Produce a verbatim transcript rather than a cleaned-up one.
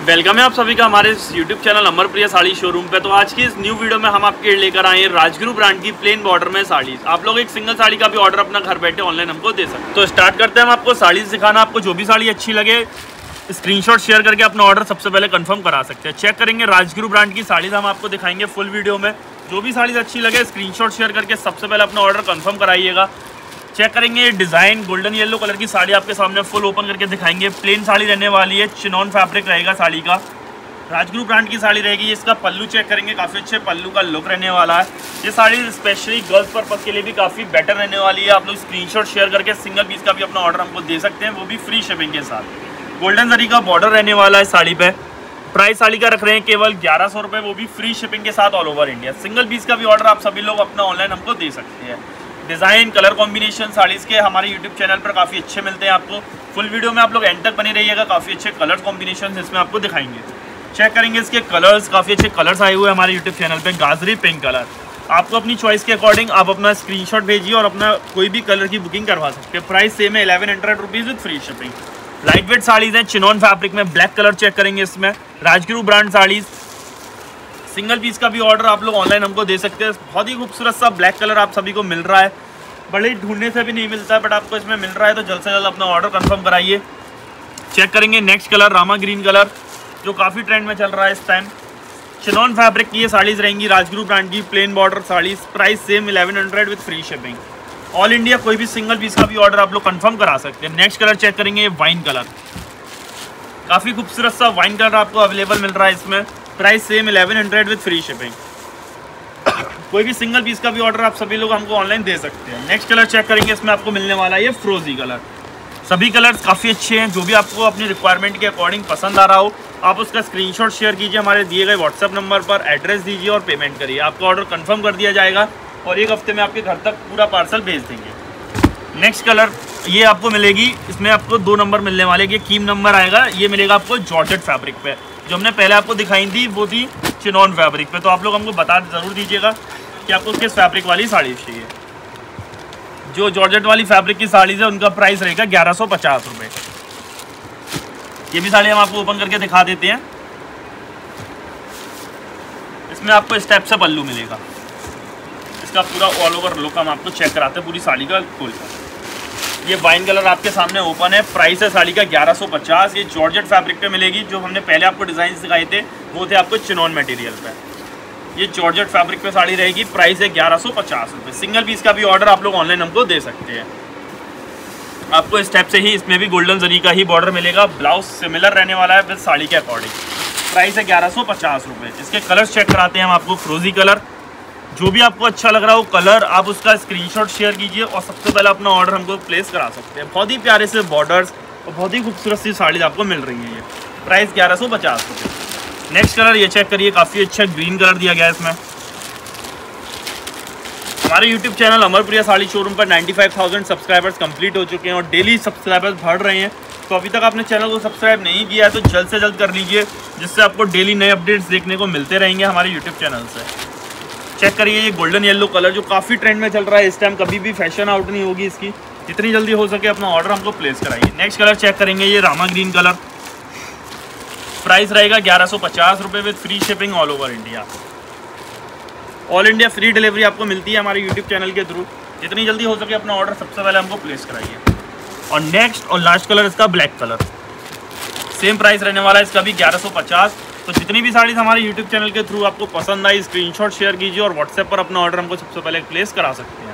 Welcome है आप सभी का हमारे YouTube channel Amarpriya sari showroom पे। तो आज की इस न्यू वीडियो में हम आपके लेकर आए हैं राजगुरु ब्रांड की प्लेन बॉर्डर में साड़ी। आप लोग एक सिंगल साड़ी का भी ऑर्डर अपना घर बैठे ऑनलाइन हमको दे सकते हैं। तो स्टार्ट करते हैं हम आपको साड़ी दिखाना। आपको जो भी साड़ी अच्छी लगे स्क्रीनशॉट शेयर करके अपना ऑर्डर सबसे पहले कंफर्म करा सकते हैं। चेक करेंगे राजगुरु ब्रांड की साड़ीज हम आपको दिखाएंगे फुल वीडियो में। जो भी साड़ीज अच्छी लगे स्क्रीनशॉट शेयर करके सबसे पहले अपना ऑर्डर कंफर्म कराइएगा। चेक करेंगे डिज़ाइन गोल्डन येलो कलर की साड़ी आपके सामने फुल ओपन करके दिखाएंगे। प्लेन साड़ी रहने वाली है, चिनॉन फैब्रिक रहेगा साड़ी का, राजगुरु ब्रांड की साड़ी रहेगी। इसका पल्लू चेक करेंगे, काफ़ी अच्छे पल्लू का लुक रहने वाला है। ये साड़ी स्पेशली गर्ल्स पर्पज़ के लिए भी काफ़ी बेटर रहने वाली है। आप लोग स्क्रीनशॉट शेयर करके सिंगल पीस का भी अपना ऑर्डर हमको दे सकते हैं, वो भी फ्री शिपिंग के साथ। गोल्डन जरी का बॉर्डर रहने वाला है साड़ी पे। प्राइस साड़ी का रख रहे हैं केवल ग्यारह सौ रुपये, वो भी फ्री शिपिंग के साथ all over India. Single piece का भी ऑर्डर आप सभी लोग अपना ऑनलाइन हमको दे सकते हैं। डिज़ाइन कलर कॉम्बिनेशन साड़ीज़ के हमारे यूट्यूब चैनल पर काफ़ी अच्छे मिलते हैं आपको। फुल वीडियो में आप लोग एंड तक बने रहिएगा, काफ़ी अच्छे कलर कॉम्बिनेशन इसमें आपको दिखाएंगे। चेक करेंगे इसके कलर्स, काफ़ी अच्छे कलर्स आए हुए हैं हमारे यूट्यूब चैनल पे। गाजरी पिंक कलर, आपको अपनी चॉइस के अकॉर्डिंग आप अपना स्क्रीनशॉट भेजिए और अपना कोई भी कलर की बुकिंग करवा सकते हैं। प्राइस सेम है eleven hundred rupees with free shipping. Light weight saris हैं चिनॉन फैब्रिक में, ब्लैक कलर चेक करेंगे इसमें। Rajguru brand saris single piece का भी ऑर्डर आप लोग ऑनलाइन हमको दे सकते हैं। बहुत ही खूबसूरत सा ब्लैक कलर आप सभी को मिल रहा है, बड़े ढूंढने से भी नहीं मिलता है, बट आपको इसमें मिल रहा है, तो जल्द से जल्द अपना ऑर्डर कंफर्म कराइए। चेक करेंगे next colour Rama green colour, जो काफ़ी ट्रेंड में चल रहा है इस टाइम। चिनॉन फैब्रिक की ये साड़ीज़ रहेंगी, राजगुरु ब्रांड की plain border saris. Price same eleven hundred with free shipping. All India कोई भी सिंगल पीस का भी ऑर्डर आप लोग कंफर्म करा सकते हैं। नेक्स्ट कलर चेक करेंगे वाइन कलर, काफ़ी खूबसूरत सा वाइन कलर आपको अवेलेबल मिल रहा है इसमें। Price same eleven hundred with free shipping. कोई भी सिंगल पीस का भी ऑर्डर आप सभी लोग हमको ऑनलाइन दे सकते हैं। नेक्स्ट कलर चेक करेंगे, इसमें आपको मिलने वाला है ये फ्रोजी कलर। सभी कलर्स काफ़ी अच्छे हैं, जो भी आपको अपनी रिक्वायरमेंट के अकॉर्डिंग पसंद आ रहा हो आप उसका स्क्रीनशॉट शेयर कीजिए हमारे दिए गए व्हाट्सएप नंबर पर, एड्रेस दीजिए और पेमेंट करिए। आपका ऑर्डर कंफर्म कर दिया जाएगा और एक हफ्ते में आपके घर तक पूरा पार्सल भेज देंगे। नेक्स्ट कलर ये आपको मिलेगी, इसमें आपको दो नंबर मिलने वाले, ये कीम नंबर आएगा, ये मिलेगा आपको जॉर्जेट फैब्रिक पे। जो हमने पहले आपको दिखाई थी वो थी चिनॉन फैब्रिक पे। तो आप लोग हमको बता ज़रूर दीजिएगा कि आपको किस फैब्रिक वाली साड़ी चाहिए। जो जॉर्जेट वाली फैब्रिक की साड़ीज़ है उनका प्राइस रहेगा ग्यारह सौ पचास रुपये। ये भी साड़ी हम आपको ओपन करके दिखा देते हैं। इसमें आपको स्टेप से पल्लू मिलेगा, इसका पूरा ऑल ओवर लुक हम आपको चेक कराते हैं पूरी साड़ी का खोलकर। ये वाइन कलर आपके सामने ओपन है। प्राइस है साड़ी का ग्यारह सौ पचास। ये जॉर्जेट फैब्रिक पे मिलेगी। जो हमने पहले आपको डिज़ाइन दिखाए थे वो थे आपको चिनॉन मटेरियल पे। ये जॉर्जेट फैब्रिक पे साड़ी रहेगी। प्राइस है ग्यारह सौ पचास रुपये। सिंगल पीस का भी ऑर्डर आप लोग ऑनलाइन हमको दे सकते हैं। आपको स्टेप से ही इसमें भी गोल्डन जरी का ही बॉर्डर मिलेगा। ब्लाउज सिमिलर रहने वाला है विद साड़ी के अकॉर्डिंग। प्राइस है ग्यारह सौ पचास रुपये। इसके कलर्स चेक कराते हैं हम आपको। फ्रोजी कलर, जो भी आपको अच्छा लग रहा हो कलर आप उसका स्क्रीनशॉट शेयर कीजिए और सबसे पहले अपना ऑर्डर हमको प्लेस करा सकते हैं। बहुत ही प्यारे से बॉर्डर्स और बहुत ही खूबसूरत सी साड़ी आपको मिल रही है। ये प्राइस ग्यारह सौ पचास रुपये। नेक्स्ट कलर ये चेक करिए, काफ़ी अच्छा ग्रीन कलर दिया गया है इसमें। हमारे YouTube channel Amarpriya sari showroom पर पचानवे हज़ार सब्सक्राइबर्स कंप्लीट हो चुके हैं और डेली सब्सक्राइबर्स बढ़ रहे हैं। तो अभी तक आपने चैनल को सब्सक्राइब नहीं किया है तो जल्द से जल्द कर लीजिए, जिससे आपको डेली नए अपडेट्स देखने को मिलते रहेंगे हमारे यूट्यूब चैनल से। चेक करिए ये गोल्डन येलो कलर, जो काफ़ी ट्रेंड में चल रहा है इस टाइम, कभी भी फैशन आउट नहीं होगी इसकी। जितनी जल्दी हो सके अपना ऑर्डर हमको प्लेस कराइए। नेक्स्ट कलर चेक करेंगे, ये रामा ग्रीन कलर। प्राइस रहेगा ग्यारह सौ पचास रुपये with free shipping all over India. All India free delivery आपको मिलती है हमारे यूट्यूब चैनल के थ्रू। जितनी जल्दी हो सके अपना ऑर्डर सबसे पहले हमको प्लेस कराइए। और नेक्स्ट और लास्ट कलर इसका ब्लैक कलर, सेम प्राइस रहने वाला है इसका भी ग्यारह सौ पचास। तो जितनी भी साड़ीज़ हमारे यूट्यूब चैनल के थ्रू आपको पसंद आई स्क्रीनशॉट शेयर कीजिए और व्हाट्सएप पर अपना ऑर्डर हमको सबसे पहले प्लेस करा सकते हैं।